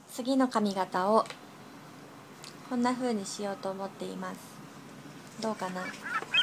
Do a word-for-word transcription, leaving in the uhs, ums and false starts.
次の髪型をこんな風にしようと思っています。どうかな。